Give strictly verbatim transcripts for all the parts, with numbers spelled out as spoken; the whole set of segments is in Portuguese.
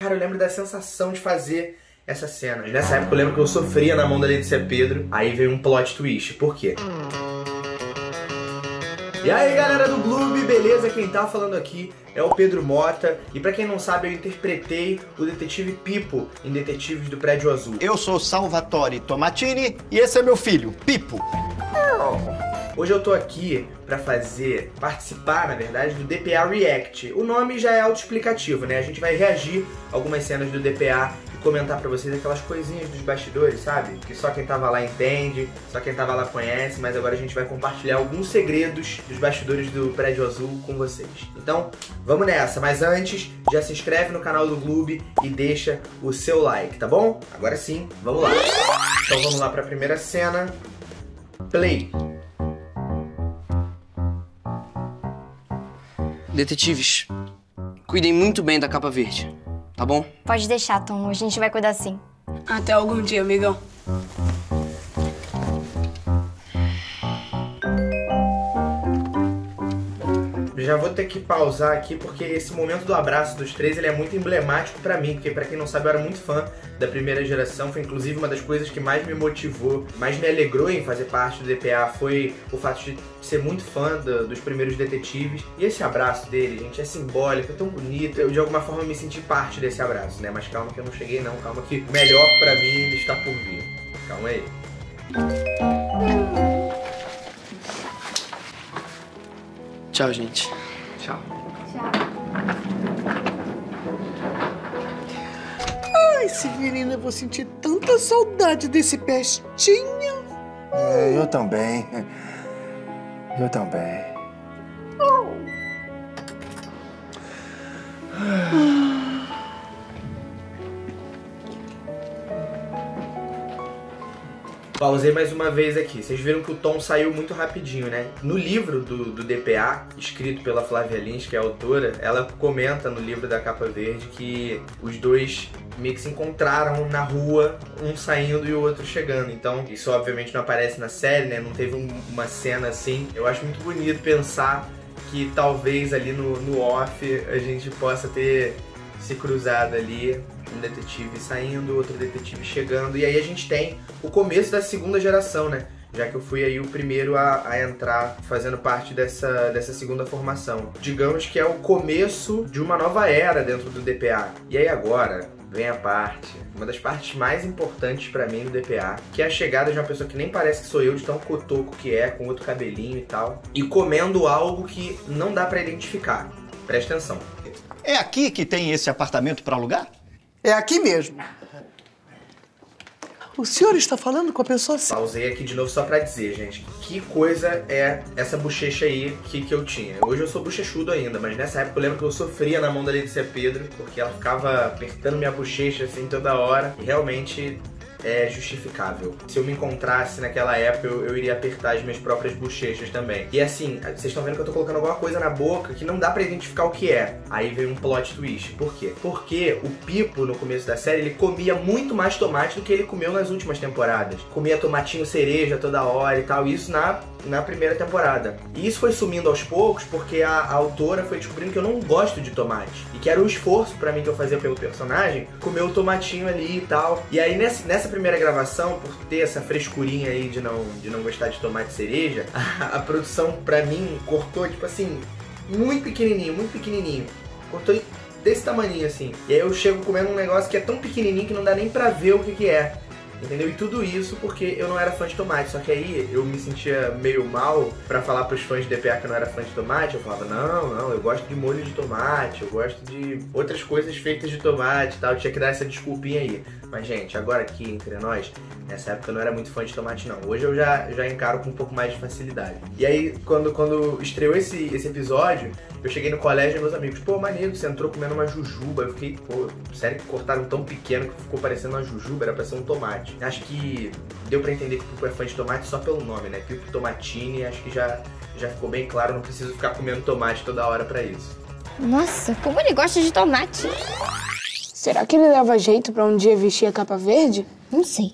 Cara, eu lembro da sensação de fazer essa cena. Nessa época eu lembro que eu sofria na mão da Letícia Pedro. Aí veio um plot twist. Por quê? E aí, galera do Gloob, beleza? Quem tá falando aqui é o Pedro Mota. E pra quem não sabe, eu interpretei o detetive Pipo em Detetives do Prédio Azul. Eu sou Salvatore Tomatini e esse é meu filho, Pipo. Hoje eu tô aqui pra fazer, participar, na verdade, do D P A React. O nome já é autoexplicativo, né? A gente vai reagir a algumas cenas do D P A e comentar pra vocês aquelas coisinhas dos bastidores, sabe? Que só quem tava lá entende, só quem tava lá conhece, mas agora a gente vai compartilhar alguns segredos dos bastidores do Prédio Azul com vocês. Então, vamos nessa. Mas antes, já se inscreve no canal do Gloob e deixa o seu like, tá bom? Agora sim, vamos lá. Então vamos lá pra primeira cena. Play. Detetives, cuidem muito bem da capa verde, tá bom? Pode deixar, Tom. A gente vai cuidar sim. Até algum dia, amigão. Já vou ter que pausar aqui porque esse momento do abraço dos três ele é muito emblemático pra mim, porque pra quem não sabe eu era muito fã da primeira geração, foi inclusive uma das coisas que mais me motivou, mais me alegrou em fazer parte do D P A foi o fato de ser muito fã do, dos primeiros detetives. E esse abraço dele, gente, é simbólico, é tão bonito, eu de alguma forma me senti parte desse abraço, né? Mas calma que eu não cheguei não, calma que o melhor pra mim ainda está por vir. Calma aí. Tchau, gente. Tchau. Tchau. Ai, Severina, eu vou sentir tanta saudade desse pestinho. É, eu também. Eu também. Pausei mais uma vez aqui. Vocês viram que o tom saiu muito rapidinho, né? No livro do, do D P A, escrito pela Flávia Lins, que é a autora, ela comenta no livro da Capa Verde que os dois meio que se encontraram na rua, um saindo e o outro chegando. Então, isso obviamente não aparece na série, né? Não teve um, uma cena assim. Eu acho muito bonito pensar que talvez ali no, no off a gente possa ter se cruzado ali, um detetive saindo, outro detetive chegando, e aí a gente tem o começo da segunda geração, né? Já que eu fui aí o primeiro a, a entrar fazendo parte dessa, dessa segunda formação. Digamos que é o começo de uma nova era dentro do D P A. E aí agora vem a parte, uma das partes mais importantes pra mim do D P A, que é a chegada de uma pessoa que nem parece que sou eu, de tão cotoco que é, com outro cabelinho e tal, e comendo algo que não dá pra identificar. Presta atenção. É aqui que tem esse apartamento para alugar? É aqui mesmo. O senhor está falando com a pessoa... Pausei aqui de novo só pra dizer, gente, que coisa é essa bochecha aí que, que eu tinha. Hoje eu sou bochechudo ainda, mas nessa época eu lembro que eu sofria na mão da Letícia Pedro, porque ela ficava apertando minha bochecha assim toda hora, e realmente é justificável. Se eu me encontrasse naquela época, eu, eu iria apertar as minhas próprias bochechas também. E assim, vocês estão vendo que eu tô colocando alguma coisa na boca que não dá pra identificar o que é. Aí veio um plot twist. Por quê? Porque o Pipo, no começo da série, ele comia muito mais tomate do que ele comeu nas últimas temporadas. Comia tomatinho cereja toda hora e tal, isso na, na primeira temporada. E isso foi sumindo aos poucos porque a, a autora foi descobrindo que eu não gosto de tomate. E que era um esforço pra mim que eu fazia pelo personagem, comer o tomatinho ali e tal. E aí nessa, nessa primeira gravação, por ter essa frescurinha aí de não, de não gostar de tomate cereja, a, a produção pra mim cortou, tipo assim, muito pequenininho, muito pequenininho. Cortou desse tamaninho assim. E aí eu chego comendo um negócio que é tão pequenininho que não dá nem pra ver o que que é. Entendeu? E tudo isso porque eu não era fã de tomate. Só que aí eu me sentia meio mal pra falar pros fãs de D P A que eu não era fã de tomate. Eu falava, não, não, eu gosto de molho de tomate, eu gosto de outras coisas feitas de tomate e tal. Eu tinha que dar essa desculpinha aí. Mas, gente, agora aqui entre nós, nessa época eu não era muito fã de tomate, não. Hoje eu já, já encaro com um pouco mais de facilidade. E aí, quando, quando estreou esse, esse episódio, eu cheguei no colégio e meus amigos, pô, maneiro, você entrou comendo uma jujuba. Eu fiquei, pô, sério que cortaram tão pequeno que ficou parecendo uma jujuba, era pra ser um tomate. Acho que deu pra entender que o Pipo é fã de tomate só pelo nome, né? Pipo Tomatini, acho que já, já ficou bem claro, não preciso ficar comendo tomate toda hora pra isso. Nossa, como ele gosta de tomate. Será que ele leva jeito pra um dia vestir a capa verde? Não sei.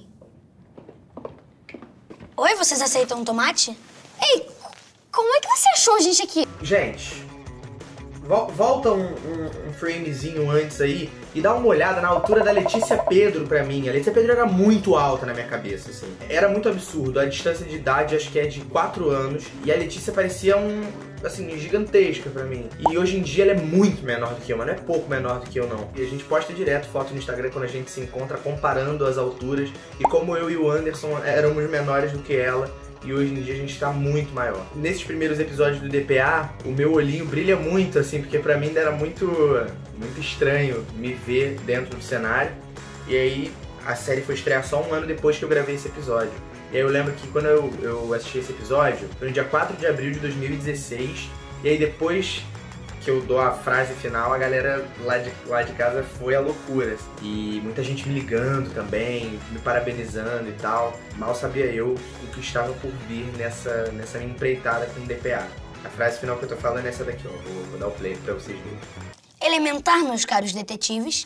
Oi, vocês aceitam um tomate? Ei, como é que você achou a gente aqui? Gente, volta um, um, um framezinho antes aí e dá uma olhada na altura da Letícia Pedro pra mim. A Letícia Pedro era muito alta na minha cabeça, assim. Era muito absurdo. A distância de idade acho que é de quatro anos e a Letícia parecia um, assim, gigantesca pra mim. E hoje em dia ela é muito menor do que eu, mas não é pouco menor do que eu, não. E a gente posta direto foto no Instagram quando a gente se encontra comparando as alturas e como eu e o Anderson éramos menores do que ela. E hoje em dia a gente tá muito maior. Nesses primeiros episódios do D P A, o meu olhinho brilha muito, assim, porque pra mim era muito, muito estranho me ver dentro do cenário. E aí a série foi estrear só um ano depois que eu gravei esse episódio. E aí eu lembro que quando eu, eu assisti esse episódio, foi no dia quatro de abril de dois mil e dezesseis. E aí depois que eu dou a frase final, a galera lá de, lá de casa foi a loucura. E muita gente me ligando também, me parabenizando e tal. Mal sabia eu o que estava por vir nessa, nessa minha empreitada com o D P A. A frase final que eu tô falando é essa daqui, ó. Vou, vou dar o play pra vocês verem. Elementar, meus caros detetives.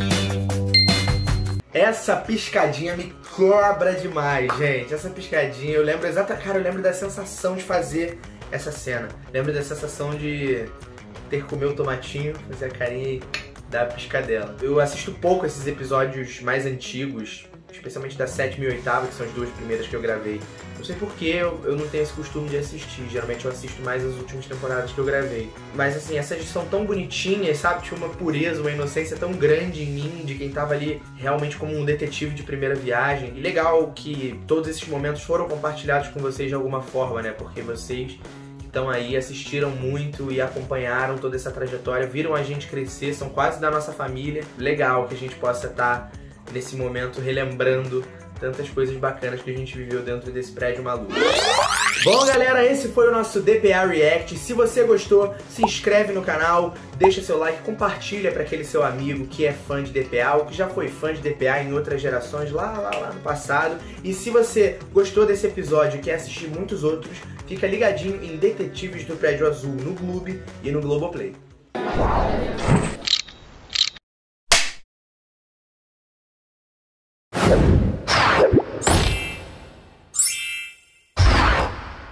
Essa piscadinha me cobra demais, gente. Essa piscadinha, eu lembro exatamente... Cara, eu lembro da sensação de fazer essa cena. Lembro da sensação de ter que comer o tomatinho, fazer a carinha e dar a piscadela. Eu assisto pouco esses episódios mais antigos, especialmente da sétima e oitava, que são as duas primeiras que eu gravei. Não sei porquê, eu, eu não tenho esse costume de assistir. Geralmente eu assisto mais as últimas temporadas que eu gravei. Mas assim, essas são tão bonitinhas, sabe? Tinha uma pureza, uma inocência tão grande em mim, de quem tava ali realmente como um detetive de primeira viagem. E legal que todos esses momentos foram compartilhados com vocês de alguma forma, né? Porque vocês estão aí, assistiram muito e acompanharam toda essa trajetória, viram a gente crescer, são quase da nossa família. Legal que a gente possa estar nesse momento relembrando tantas coisas bacanas que a gente viveu dentro desse prédio maluco. Bom, galera, esse foi o nosso D P A React. Se você gostou, se inscreve no canal, deixa seu like, compartilha para aquele seu amigo que é fã de D P A ou que já foi fã de D P A em outras gerações, lá, lá, lá no passado. E se você gostou desse episódio e quer assistir muitos outros, fica ligadinho em Detetives do Prédio Azul no Gloob e no Globoplay.